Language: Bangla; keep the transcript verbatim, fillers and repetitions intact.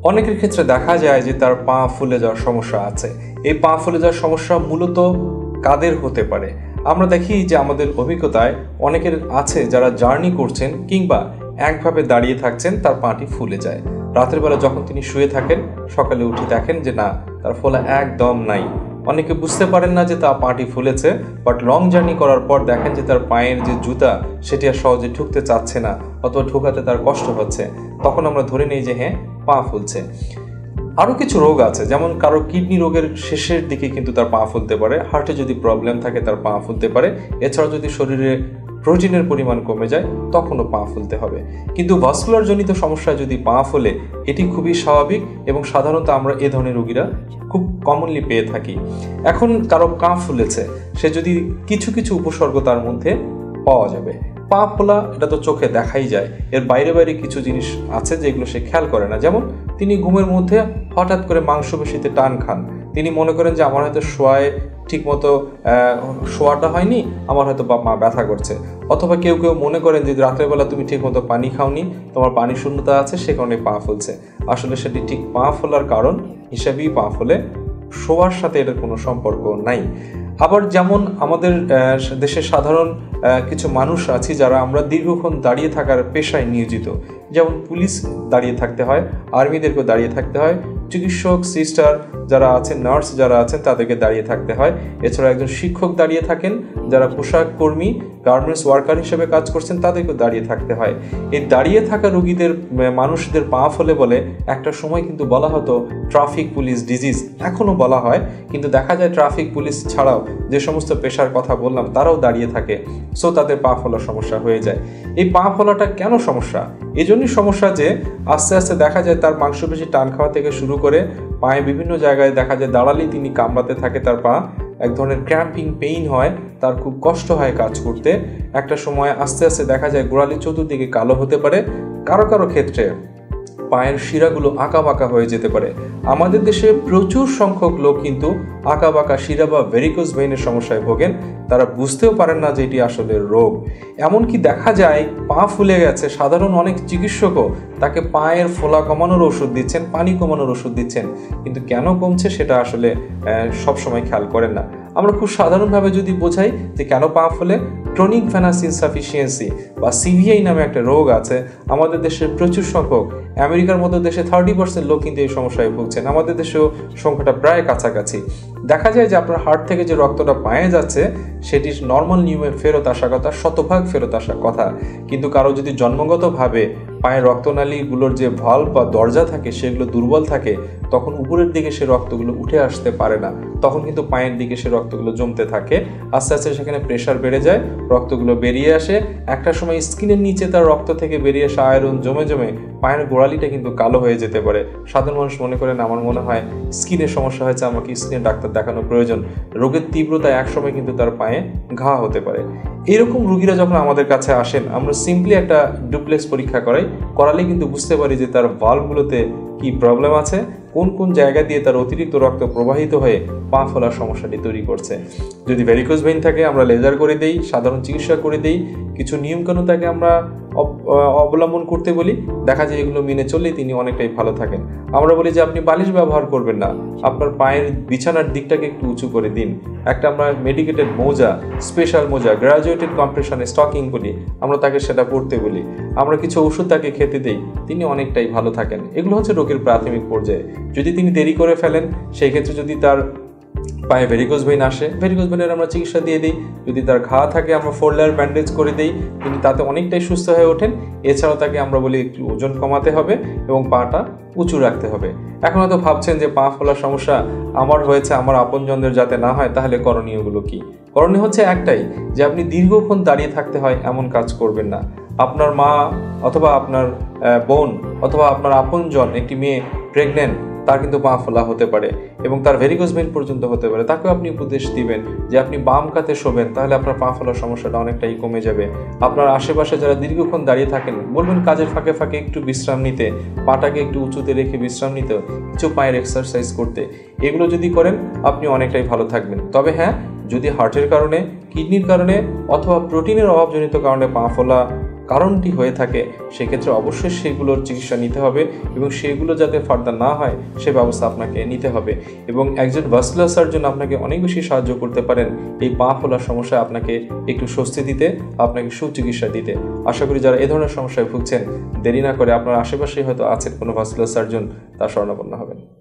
অনেকের ক্ষেত্রে দেখা যায় যে তার পা ফুলে যাওয়ার সমস্যা আছে। এই পা ফুলে যাওয়ার সমস্যা মূলত কাদের হতে পারে? আমরা দেখি যে আমাদের অভিজ্ঞতায় অনেকের আছে যারা জার্নি করছেন কিংবা একভাবে দাঁড়িয়ে থাকছেন, তার পাটি ফুলে যায়। রাতের বেলা যখন তিনি শুয়ে থাকেন, সকালে উঠে দেখেন যে না, তার ফোলা একদম নাই। অনেকে বুঝতে পারেন না যে তার পাটি ফুলেছে, বাট লং জার্নি করার পর দেখেন যে তার পায়ের যে জুতা সেটি আর সহজে ঢুকতে চাচ্ছে না, অথবা ঢোকাতে তার কষ্ট হচ্ছে। তখন আমরা ধরে নিই যে হ্যাঁ, পা ফুলছে। আরও কিছু রোগ আছে, যেমন কারো কিডনি রোগের শেষের দিকে কিন্তু তার পা ফুলতে পারে, হার্টে যদি প্রবলেম থাকে তার পা ফুলতে পারে। এছাড়াও যদি শরীরে প্রোটিনের পরিমাণ কমে যায় তখনও পা ফুলতে হবে। কিন্তু ভাস্কুলার জনিত সমস্যায় যদি পা ফুলে, এটি খুবই স্বাভাবিক এবং সাধারণত আমরা এ ধরনের রোগীরা খুব কমনলি পেয়ে থাকি। এখন কারো পা ফুলেছে, সে যদি কিছু কিছু উপসর্গ তার মধ্যে পাওয়া যাবে। পা ফোলা এটা তো চোখে দেখাই যায়, এর বাইরে বাইরে কিছু জিনিস আছে যেগুলো সে খেয়াল করে না। যেমন তিনি ঘুমের মধ্যে হঠাৎ করে মাংসপেশিতে টান খান, তিনি মনে করেন যে আমার হয়তো শোয়ায় ঠিক মতো শোয়াটা হয়নি, আমার হয়তো মা ব্যথা করছে। অথবা কেউ কেউ মনে করেন যে রাত্রেবেলা তুমি ঠিক মতো পানি খাওনি, তোমার পানি শূন্যতা আছে, সে কারণে পা ফুলছে। আসলে সেটি ঠিক পা ফোলার কারণ হিসাবেই পা ফোলে, শোয়ার সাথে এটার কোনো সম্পর্ক নাই। আবার যেমন আমাদের দেশের সাধারণ কিছু মানুষ আছে যারা আমরা দীর্ঘক্ষণ দাঁড়িয়ে থাকার পেশায় নিয়োজিত, যেমন পুলিশ দাঁড়িয়ে থাকতে হয়, আর্মিদেরকেও দাঁড়িয়ে থাকতে হয়, চিকিৎসক সিস্টার যারা আছেন, নার্স যারা আছেন তাদেরকে দাঁড়িয়ে থাকতে হয়। এছাড়া একজন শিক্ষক দাঁড়িয়ে থাকেন, যারা পোশাক কর্মী গার্মেন্টস ওয়ার্কার হিসেবে কাজ করছেন তাদেরকেও দাঁড়িয়ে থাকতে হয়। এই দাঁড়িয়ে থাকা রোগীদের মানুষদের পা ফলে বলে একটা সময় কিন্তু বলা হতো ট্রাফিক পুলিশ ডিজিজ, এখনও বলা হয়। কিন্তু দেখা যায় ট্রাফিক পুলিশ ছাড়াও যে সমস্ত পেশার কথা বললাম তারাও দাঁড়িয়ে থাকে, সো তাদের পা ফলার সমস্যা হয়ে যায়। এই পা ফলাটা কেন সমস্যা? এই জন্যই সমস্যা যে আস্তে আস্তে দেখা যায় তার মাংসপেশি টান খাওয়া থেকে শুরু করে পায়ে বিভিন্ন জায়গায় দেখা যায় দাঁড়ালেই তিনি কামড়াতে থাকে তার পা, এক ধরনের ক্র্যাম্পিং পেইন হয়, তার খুব কষ্ট হয় কাজ করতে। একটা সময় আস্তে আস্তে দেখা যায় গোড়ালি চতুর্দিকে কালো হতে পারে, কারো কারো ক্ষেত্রে পায়ের শিরাগুলো আঁকা বাঁকা হয়ে যেতে পারে। আমাদের দেশে প্রচুর সংখ্যক লোক কিন্তু আঁকা বাঁকা শিরা বা ভেরিকোজ ভেইনের সমস্যায় ভোগেন, তারা বুঝতেও পারেন না যে এটি আসলে রোগ। এমনকি দেখা যায় পা ফুলে গেছে, সাধারণ অনেক চিকিৎসকও তাকে পায়ের ফোলা কমানোর ওষুধ দিচ্ছেন, পানি কমানোর ওষুধ দিচ্ছেন, কিন্তু কেন কমছে সেটা আসলে সবসময় খেয়াল করেন না। আমরা খুব সাধারণভাবে যদি বোঝাই যে কেন পা ফোলে, ক্রনিক ভেনাস ইনসাফিসিয়েন্সি বা সিভিআই নামে একটা রোগ আছে আমাদের দেশের প্রচুর সংখ্যক। আমেরিকার মতো দেশে থার্টি পার্সেন্ট লোক কিন্তু এই সমস্যায় ভুগছেন, আমাদের দেশেও সংখ্যাটা প্রায় কাছাকাছি। দেখা যায় যে আপনার হার্ট থেকে যে রক্তটা পায়ে যাচ্ছে সেটি নর্মাল নিয়মে ফেরত আসার কথা, শতভাগ ফেরত আসার কথা। কিন্তু কারো যদি জন্মগতভাবে পায়ের রক্তনালীগুলোর যে ভাল্ব বা দরজা থাকে সেগুলো দুর্বল থাকে, তখন উপরের দিকে সে রক্তগুলো উঠে আসতে পারে না, তখন কিন্তু পায়ের দিকে সে রক্তগুলো জমতে থাকে। আস্তে আস্তে সেখানে প্রেশার বেড়ে যায়, রক্তগুলো বেরিয়ে আসে। একটা সময় স্কিনের নিচে তার রক্ত থেকে বেরিয়ে আসা আয়রন জমে জমে পায়ের গোড়ালিটা কিন্তু কালো হয়ে যেতে পারে। সাধারণ মানুষ মনে করেন আমার মনে হয় স্কিনের সমস্যা হয়েছে, আমাকে স্কিনের ডাক্তার দেখানো প্রয়োজন। রোগের তীব্রতায় একসময় কিন্তু তার পায়ে ঘা হতে পারে। এইরকম রোগীরা যখন আমাদের কাছে আসেন, আমরা সিম্পলি একটা ডুপ্লেক্স পরীক্ষা করাই, করালেই কিন্তু বুঝতে পারি যে তার ভালভগুলোতে কি প্রবলেম আছে, কোন কোন জায়গা দিয়ে তার অতিরিক্ত রক্ত প্রবাহিত হয়ে পা ফোলার সমস্যাটি তৈরি করছে। যদি ভেরিকোজ ভেইন থাকে আমরা লেজার করে দেই, সাধারণ চিকিৎসা করে দেই, কিছু নিয়মকানুন তাকে আমরা অবলম্বন করতে বলি, দেখা যায় এগুলো মেনে চললেই তিনি অনেকটাই ভালো থাকেন। আমরা বলি যে আপনি বালিশ ব্যবহার করবেন না, আপনার পায়ের বিছানার দিকটাকে একটু উঁচু করে দিন। একটা আমরা মেডিকেটেড মোজা, স্পেশাল মোজা, গ্রাজুয়েটেড কম্প্রেশনে স্টকিং বলি, আমরা তাকে সেটা পড়তে বলি। আমরা কিছু ওষুধ তাকে খেতে দেই, তিনি অনেকটাই ভালো থাকেন। এগুলো হচ্ছে রোগের প্রাথমিক পর্যায়ে। যদি তিনি দেরি করে ফেলেন, সেই ক্ষেত্রে যদি তার পায়ে ভেরিকোজ ভেইন আসে, ভেরিকোজ ভেইনের আমরা চিকিৎসা দিয়ে দিই। যদি তার ঘা থাকে আমরা ফোর লেয়ার ব্যান্ডেজ করে দিই, তিনি তাতে অনেকটাই সুস্থ হয়ে ওঠেন। এছাড়াও তাকে আমরা বলি একটু ওজন কমাতে হবে এবং পাটা উঁচু রাখতে হবে। এখন হয়তো ভাবছেন যে পা ফোলার সমস্যা আমার হয়েছে, আমার আপনজনদের যাতে না হয়, তাহলে করণীয়গুলো কি? করণীয় হচ্ছে একটাই, যে আপনি দীর্ঘক্ষণ দাঁড়িয়ে থাকতে হয় এমন কাজ করবেন না। আপনার মা অথবা আপনার বোন অথবা আপনার আপনজন, একটি মেয়ে প্রেগনেন্ট, তার কিন্তু পা ফোলা হতে পারে এবং তার ভেরিকোজ ভেইন পর্যন্ত হতে পারে, তাকেও আপনি উপদেশ দিবেন যে আপনি বাম কাতে শোবেন, তাহলে আপনার পা ফোলার সমস্যাটা অনেকটাই কমে যাবে। আপনার আশেপাশে যারা দীর্ঘক্ষণ দাঁড়িয়ে থাকেন, বলবেন কাজের ফাঁকে ফাঁকে একটু বিশ্রাম নিতে, পাটাকে একটু উঁচুতে রেখে বিশ্রাম নিতে, কিছু পায়ের এক্সারসাইজ করতে। এগুলো যদি করেন আপনি অনেকটাই ভালো থাকবেন। তবে হ্যাঁ, যদি হার্টের কারণে, কিডনির কারণে অথবা প্রোটিনের অভাবজনিত কারণে পা ফোলা কারণটি হয়ে থাকে সেক্ষেত্রে অবশ্যই সেগুলোর চিকিৎসা নিতে হবে এবং সেগুলো যাতে ফার্দার না হয় সে ব্যবস্থা আপনাকে নিতে হবে। এবং একজন ভাস্কুলার সার্জন আপনাকে অনেক বেশি সাহায্য করতে পারেন এই পা ফোলার সমস্যায় আপনাকে একটু স্বস্তি দিতে, আপনাকে সুচিকিৎসা দিতে। আশা করি যারা এ ধরনের সমস্যায় ভুগছেন দেরি না করে আপনার আশেপাশেই হয়তো আছেন কোনো ভাস্কুলার সার্জন, তার শরণাপন্ন হবেন।